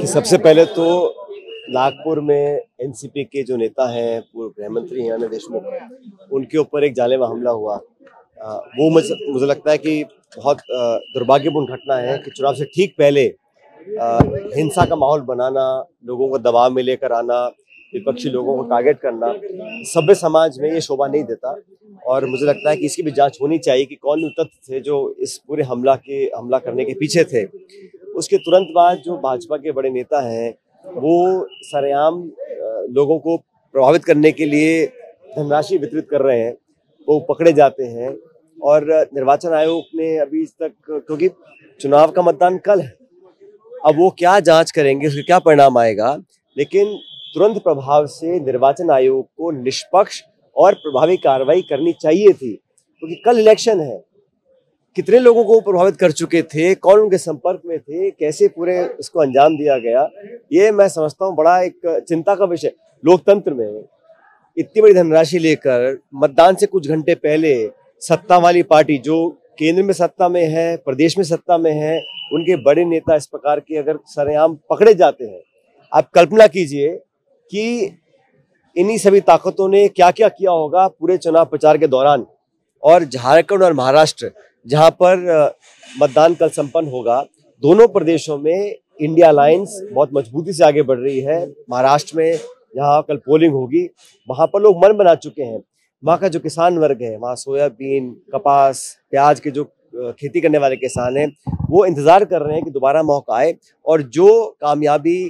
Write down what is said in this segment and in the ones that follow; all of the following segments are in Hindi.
सबसे पहले तो नागपुर में एनसीपी के जो नेता हैं, पूर्व गृह मंत्री हैं अनिल देशमुख, उनके ऊपर एक जानलेवा हमला हुआ। वो मुझे लगता है कि बहुत दुर्भाग्यपूर्ण घटना है कि चुनाव से ठीक पहले हिंसा का माहौल बनाना, लोगों को दबाव में लेकर आना, विपक्षी लोगों को टारगेट करना सभ्य समाज में ये शोभा नहीं देता। और मुझे लगता है कि इसकी भी जांच होनी चाहिए कि कौन तत्व थे जो इस पूरे हमला करने के पीछे थे। उसके तुरंत बाद जो भाजपा के बड़े नेता हैं वो सरेआम लोगों को प्रभावित करने के लिए धनराशि वितरित कर रहे हैं, वो पकड़े जाते हैं। और निर्वाचन आयोग ने अभी तक, क्योंकि चुनाव का मतदान कल है, अब वो क्या जांच करेंगे, उसका क्या परिणाम आएगा, लेकिन तुरंत प्रभाव से निर्वाचन आयोग को निष्पक्ष और प्रभावी कार्रवाई करनी चाहिए थी, क्योंकि कल इलेक्शन है। कितने लोगों को प्रभावित कर चुके थे, कौन उनके संपर्क में थे, कैसे पूरे इसको अंजाम दिया गया, ये मैं समझता हूँ बड़ा एक चिंता का विषय। लोकतंत्र में इतनी बड़ी धनराशि लेकर मतदान से कुछ घंटे पहले सत्ता वाली पार्टी जो केंद्र में सत्ता में है, प्रदेश में सत्ता में है, उनके बड़े नेता इस प्रकार के अगर सरेआम पकड़े जाते हैं, आप कल्पना कीजिए कि इन्हीं सभी ताकतों ने क्या क्या किया होगा पूरे चुनाव प्रचार के दौरान। और झारखंड और महाराष्ट्र जहां पर मतदान कल संपन्न होगा, दोनों प्रदेशों में इंडिया अलायंस बहुत मजबूती से आगे बढ़ रही है। महाराष्ट्र में जहां कल पोलिंग होगी, वहां पर लोग मन बना चुके हैं। वहां का जो किसान वर्ग है, वहां सोयाबीन, कपास, प्याज के जो खेती करने वाले किसान हैं, वो इंतजार कर रहे हैं कि दोबारा मौका आए। और जो कामयाबी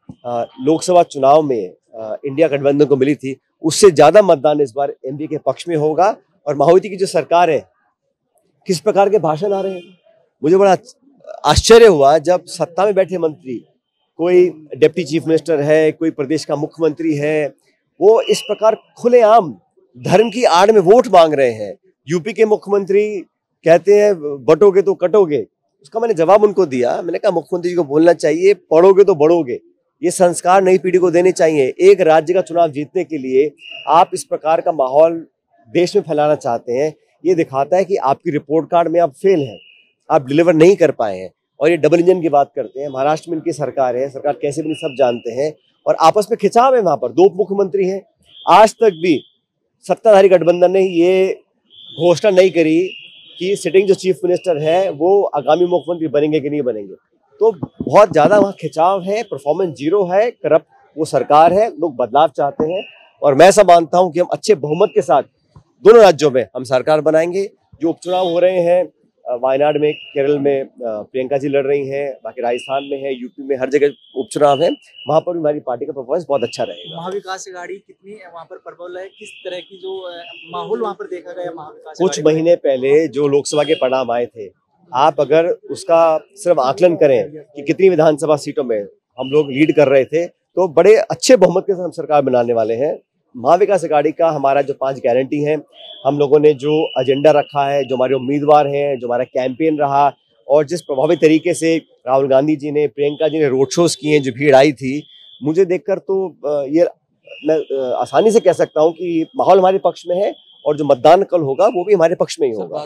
लोकसभा चुनाव में इंडिया गठबंधन को मिली थी, उससे ज्यादा मतदान इस बार एनडीए के पक्ष में होगा। और मायावती की जो सरकार है, किस प्रकार के भाषण आ रहे हैं, मुझे बड़ा आश्चर्य हुआ जब सत्ता में बैठे मंत्री, कोई डिप्टी चीफ मिनिस्टर है, कोई प्रदेश का मुख्यमंत्री है, वो इस प्रकार खुलेआम धर्म की आड़ में वोट मांग रहे हैं। यूपी के मुख्यमंत्री कहते हैं बटोगे तो कटोगे। उसका मैंने जवाब उनको दिया, मैंने कहा मुख्यमंत्री जी को बोलना चाहिए पढ़ोगे तो बढ़ोगे। ये संस्कार नई पीढ़ी को देने चाहिए। एक राज्य का चुनाव जीतने के लिए आप इस प्रकार का माहौल देश में फैलाना चाहते हैं, ये दिखाता है कि आपकी रिपोर्ट कार्ड में आप फेल हैं, आप डिलीवर नहीं कर पाए हैं। और ये डबल इंजन की बात करते हैं। महाराष्ट्र में इनकी सरकार है, सरकार कैसे बनी सब जानते हैं, और आपस में खिंचाव है। वहां पर दो मुख्यमंत्री हैं। आज तक भी सत्ताधारी गठबंधन ने ये घोषणा नहीं करी कि सिटिंग जो चीफ मिनिस्टर है वो आगामी मुख्यमंत्री बनेंगे कि नहीं बनेंगे। तो बहुत ज्यादा वहाँ खिंचाव है, परफॉर्मेंस जीरो है, करप्ट वो सरकार है, लोग बदलाव चाहते हैं। और मैं ऐसा मानता हूं कि हम अच्छे बहुमत के साथ दोनों राज्यों में हम सरकार बनाएंगे। जो उपचुनाव हो रहे हैं, वायनाड में, केरल में प्रियंका जी लड़ रही हैं, बाकी राजस्थान में है, यूपी में, हर जगह उपचुनाव है, वहां पर भी हमारी पार्टी का परफॉर्मेंस बहुत अच्छा रहेगा। महाविकास अघाड़ी कितनी वहां पर प्रबल है, किस तरह की जो माहौल वहां पर देखा गया महाविकास? कुछ महीने पहले जो लोकसभा के परिणाम आए थे, आप अगर उसका सिर्फ आकलन करें कि कितनी विधानसभा सीटों में हम लोग लीड कर रहे थे, तो बड़े अच्छे बहुमत के साथ हम सरकार बनाने वाले हैं। महाविकास अघाड़ी का हमारा जो 5 गारंटी हैं, हम लोगों ने जो एजेंडा रखा है, जो हमारे उम्मीदवार हैं, जो हमारा कैंपेन रहा, और जिस प्रभावी तरीके से राहुल गांधी जी ने, प्रियंका जी ने रोड शोज किए हैं, जो भीड़ आई थी, मुझे देखकर तो ये मैं आसानी से कह सकता हूँ कि माहौल हमारे पक्ष में है। और जो मतदान कल होगा वो भी हमारे पक्ष में ही होगा।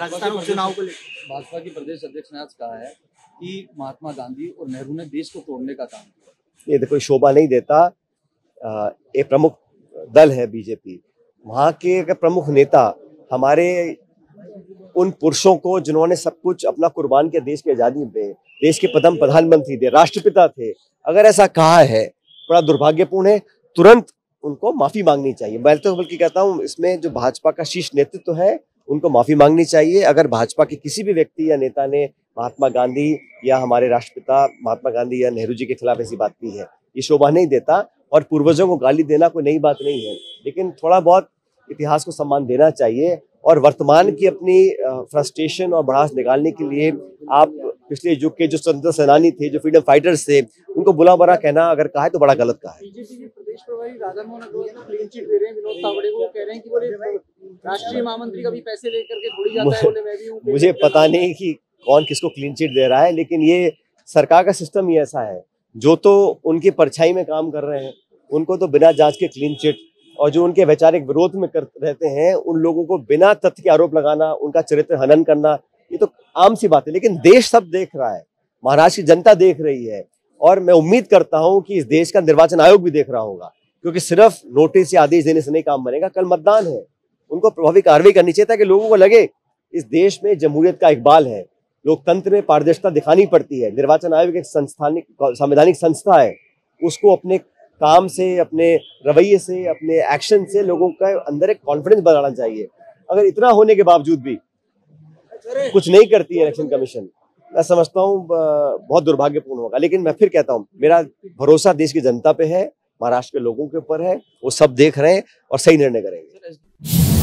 भाजपा के प्रदेश अध्यक्ष ने आज कहा है कि महात्मा गांधी और नेहरू ने देश को तोड़ने का काम किया। ये देखो शोभा नहीं देता। एक प्रमुख दल है बीजेपी, वहाँ के प्रमुख नेता हमारे उन पुरुषों को जिन्होंने सब कुछ अपना कुर्बान किया देश की आजादी में, देश के प्रथम प्रधानमंत्री थे, राष्ट्रपिता थे, अगर ऐसा कहा है बड़ा दुर्भाग्यपूर्ण है। तुरंत उनको माफी मांगनी चाहिए। मैं तो बल्कि कहता हूँ इसमें जो भाजपा का शीर्ष नेतृत्व है उनको माफी मांगनी चाहिए। अगर भाजपा के किसी भी व्यक्ति या नेता ने महात्मा गांधी या हमारे राष्ट्रपिता महात्मा गांधी या नेहरू जी के खिलाफ ऐसी बात की है, ये शोभा नहीं देता। और पूर्वजों को गाली देना कोई नई बात नहीं है, लेकिन थोड़ा बहुत इतिहास को सम्मान देना चाहिए। और वर्तमान की अपनी फ्रस्ट्रेशन और भड़ास निकालने के लिए आप पिछले युग के जो स्वतंत्रता सेनानी थे, जो फ्रीडम फाइटर्स थे, उनको बुरा भला कहना अगर कहा है तो बड़ा गलत कहा है। बीजेपी के प्रदेश प्रभारी राधा मोहन क्लीन चिट दे रहे हैं विनोद तावड़े को, कह रहे हैं कि बोले राष्ट्रीय महामंत्री का भी पैसे लेकर के थोड़ी जाता है, बोले मैं भी हूं। मुझे पता नहीं कि कौन किसको क्लीन चिट दे रहा है, लेकिन ये सरकार का सिस्टम ही ऐसा है। जो तो उनकी परछाई में काम कर रहे हैं उनको तो बिना जांच के क्लीन चिट, और जो उनके वैचारिक विरोध में रहते हैं उन लोगों को बिना तथ्य के आरोप लगाना, उनका चरित्र हनन करना, ये तो आम सी बात है। लेकिन देश सब देख रहा है, महाराष्ट्र की जनता देख रही है, और मैं उम्मीद करता हूं कि इस देश का निर्वाचन आयोग भी देख रहा होगा, क्योंकि सिर्फ नोटिस या आदेश देने से नहीं काम बनेगा। कल मतदान है, उनको प्रभावी कार्रवाई करनी चाहिए ताकि लोगों को लगे इस देश में जमहूरियत का इकबाल है, लोकतंत्र में पारदर्शिता दिखानी पड़ती है। निर्वाचन आयोग एक संवैधानिक संस्था है, उसको अपने काम से, अपने रवैये से, अपने एक्शन से लोगों का अंदर एक कॉन्फिडेंस बनाना चाहिए। अगर इतना होने के बावजूद भी कुछ नहीं करती है इलेक्शन कमीशन, मैं समझता हूँ बहुत दुर्भाग्यपूर्ण होगा। लेकिन मैं फिर कहता हूँ, मेरा भरोसा देश की जनता पे है, महाराष्ट्र के लोगों के ऊपर है, वो सब देख रहे हैं और सही निर्णय करेंगे।